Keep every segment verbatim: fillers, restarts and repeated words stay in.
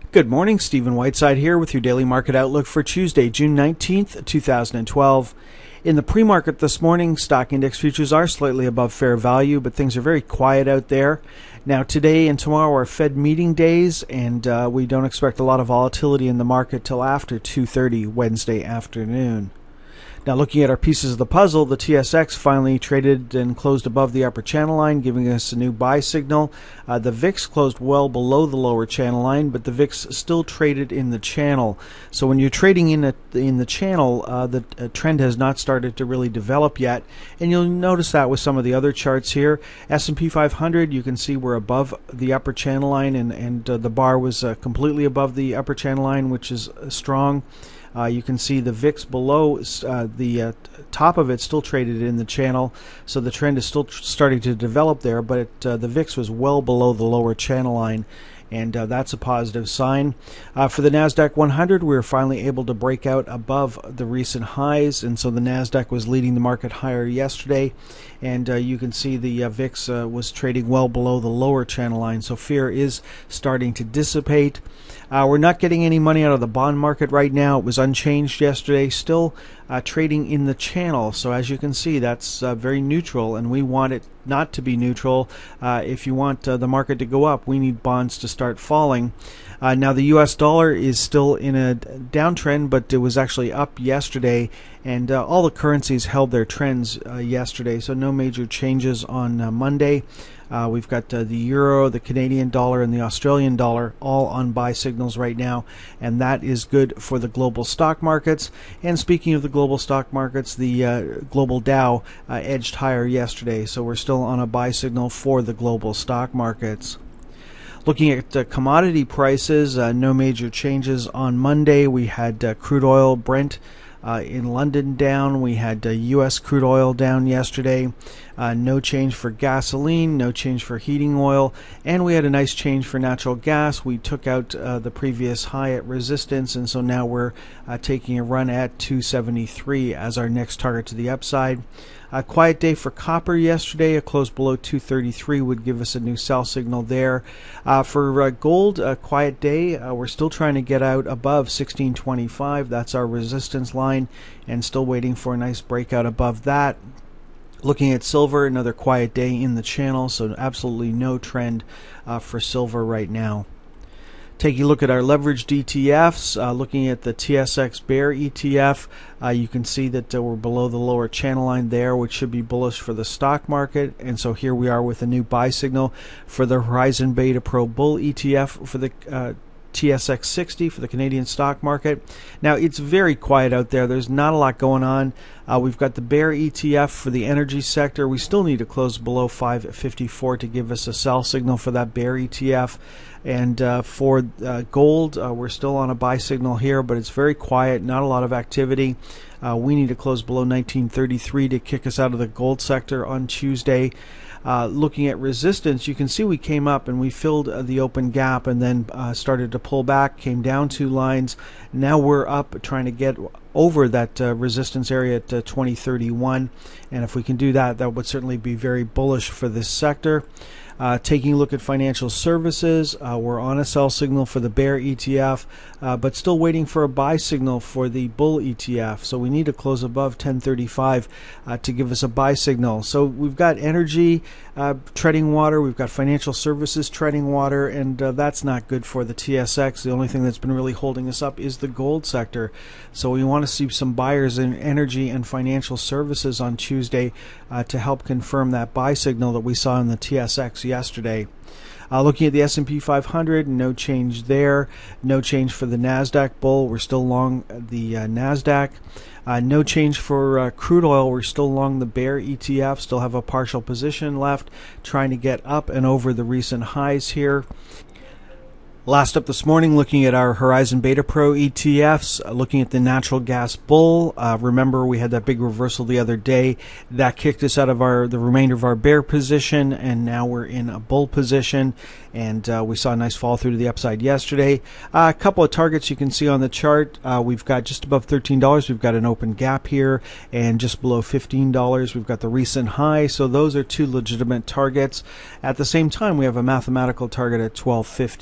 Good morning, Stephen Whiteside here with your daily market outlook for Tuesday, June nineteenth, two thousand twelve. In the pre-market this morning, stock index futures are slightly above fair value, but things are very quiet out there. Now, today and tomorrow are Fed meeting days, and uh, we don't expect a lot of volatility in the market till after two thirty Wednesday afternoon. Now, looking at our pieces of the puzzle, the T S X finally traded and closed above the upper channel line, giving us a new buy signal. Uh, the V I X closed well below the lower channel line, but the V I X still traded in the channel. So when you're trading in a, in the channel, uh, the uh, trend has not started to really develop yet. And you'll notice that with some of the other charts here. S and P five hundred, you can see we're above the upper channel line, and, and uh, the bar was uh, completely above the upper channel line, which is uh, strong. Uh, you can see the V I X below, uh, the uh, top of it still traded in the channel, so the trend is still tr starting to develop there, but it, uh, the V I X was well below the lower channel line, and uh, that's a positive sign. Uh, for the NASDAQ one hundred, we were finally able to break out above the recent highs, and so the NASDAQ was leading the market higher yesterday, and uh, you can see the uh, V I X uh, was trading well below the lower channel line, so fear is starting to dissipate. Uh, we're not getting any money out of the bond market right now. It was unchanged yesterday, still uh, trading in the channel. So as you can see, that's uh, very neutral, and we want it not to be neutral. Uh, if you want uh, the market to go up, we need bonds to start falling. Uh, now the U S dollar is still in a downtrend, but it was actually up yesterday, and uh, all the currencies held their trends uh, yesterday, so no major changes on uh, Monday. Uh, we've got uh, the euro, the Canadian dollar, and the Australian dollar all on buy signals right now, and that is good for the global stock markets. And speaking of the global stock markets, the uh, global Dow uh, edged higher yesterday, so we're still on a buy signal for the global stock markets. Looking at uh, commodity prices, uh, no major changes on Monday. We had uh, crude oil, Brent, Uh, in London down. We had uh, U S crude oil down yesterday. Uh, no change for gasoline, no change for heating oil, and we had a nice change for natural gas. We took out uh, the previous high at resistance, and so now we're uh, taking a run at two seventy-three as our next target to the upside. A quiet day for copper yesterday. A close below two thirty-three would give us a new sell signal there. Uh, for uh, gold, a quiet day. Uh, we're still trying to get out above sixteen twenty-five. That's our resistance line, and still waiting for a nice breakout above that. Looking at silver, another quiet day in the channel, so absolutely no trend uh, for silver right now. Taking a look at our leveraged E T Fs, uh, looking at the T S X Bear E T F, uh, you can see that uh, we're below the lower channel line there, which should be bullish for the stock market. And so here we are with a new buy signal for the Horizon Beta Pro Bull E T F for the uh, T S X sixty for the Canadian stock market. Now, it's very quiet out there. There's not a lot going on. Uh, we've got the Bear E T F for the energy sector. We still need to close below five fifty-four to give us a sell signal for that Bear E T F. And uh, for uh, gold, uh, we're still on a buy signal here, but it's very quiet, not a lot of activity. Uh, we need to close below nineteen thirty-three to kick us out of the gold sector on Tuesday. Uh, looking at resistance, you can see we came up and we filled uh, the open gap, and then uh, started to pull back, came down two lines. Now we're up trying to get over that uh, resistance area at uh, twenty thirty-one, and if we can do that, that would certainly be very bullish for this sector. Uh, taking a look at financial services, uh, we're on a sell signal for the Bear E T F, uh, but still waiting for a buy signal for the Bull E T F. So we need to close above ten thirty-five uh, to give us a buy signal. So we've got energy uh, treading water, we've got financial services treading water, and uh, that's not good for the T S X. The only thing that's been really holding us up is the gold sector. So we want to see some buyers in energy and financial services on Tuesday uh, to help confirm that buy signal that we saw in the T S X yesterday. Uh, looking at the S and P five hundred, no change there. No change for the NASDAQ Bull. We're still long the uh, NASDAQ. Uh, no change for uh, crude oil. We're still long the Bear E T F. Still have a partial position left, trying to get up and over the recent highs here. Last up this morning, looking at our Horizon Beta Pro E T Fs, uh, looking at the natural gas bull. Uh, remember, we had that big reversal the other day. That kicked us out of our the remainder of our bear position, and now we're in a bull position. And uh, we saw a nice fall through to the upside yesterday. Uh, a couple of targets you can see on the chart. Uh, we've got just above thirteen dollars. We've got an open gap here, and just below fifteen dollars. We've got the recent high. So those are two legitimate targets. At the same time, we have a mathematical target at twelve fifty, and so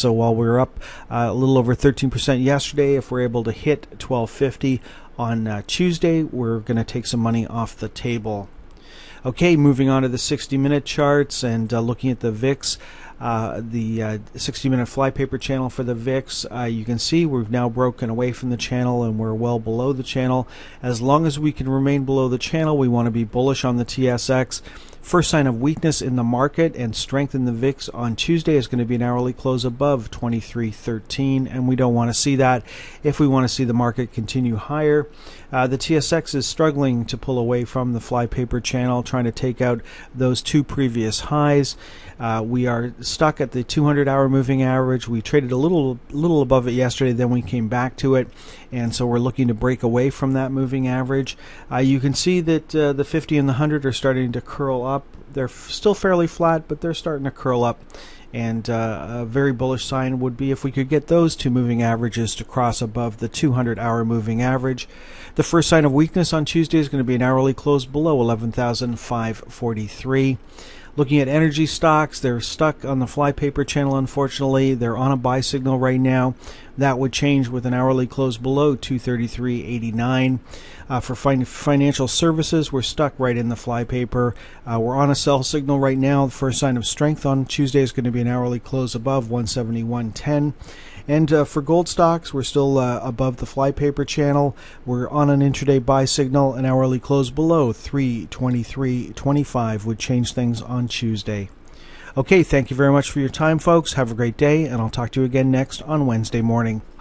So while we were up uh, a little over thirteen percent yesterday, if we're able to hit twelve fifty on uh, Tuesday, we're going to take some money off the table. Okay, moving on to the sixty minute charts and uh, looking at the V I X. Uh, the uh, sixty minute flypaper channel for the V I X, uh, you can see we've now broken away from the channel and we're well below the channel. As long as we can remain below the channel, we want to be bullish on the T S X. First sign of weakness in the market and strength in the V I X on Tuesday is going to be an hourly close above twenty-three thirteen, and we don't want to see that if we want to see the market continue higher. Uh, the T S X is struggling to pull away from the flypaper channel, trying to take out those two previous highs. Uh, we are stuck at the two hundred hour moving average. We traded a little little above it yesterday, then we came back to it, and so we're looking to break away from that moving average. Uh, you can see that uh, the fifty and the one hundred are starting to curl up. They're f- still fairly flat, but they're starting to curl up. And uh, a very bullish sign would be if we could get those two moving averages to cross above the two hundred hour moving average. The first sign of weakness on Tuesday is going to be an hourly close below eleven thousand five hundred forty-three. Looking at energy stocks, they're stuck on the flypaper channel, unfortunately. They're on a buy signal right now. That would change with an hourly close below two thirty-three eighty-nine. Uh, for fin- financial services, we're stuck right in the flypaper. Uh, we're on a sell signal right now. The first sign of strength on Tuesday is going to be an hourly close above one seventy-one ten. And uh, for gold stocks, we're still uh, above the flypaper channel. We're on an intraday buy signal. An hourly close below three twenty-three twenty-five would change things on Tuesday. Okay, thank you very much for your time, folks. Have a great day, and I'll talk to you again next on Wednesday morning.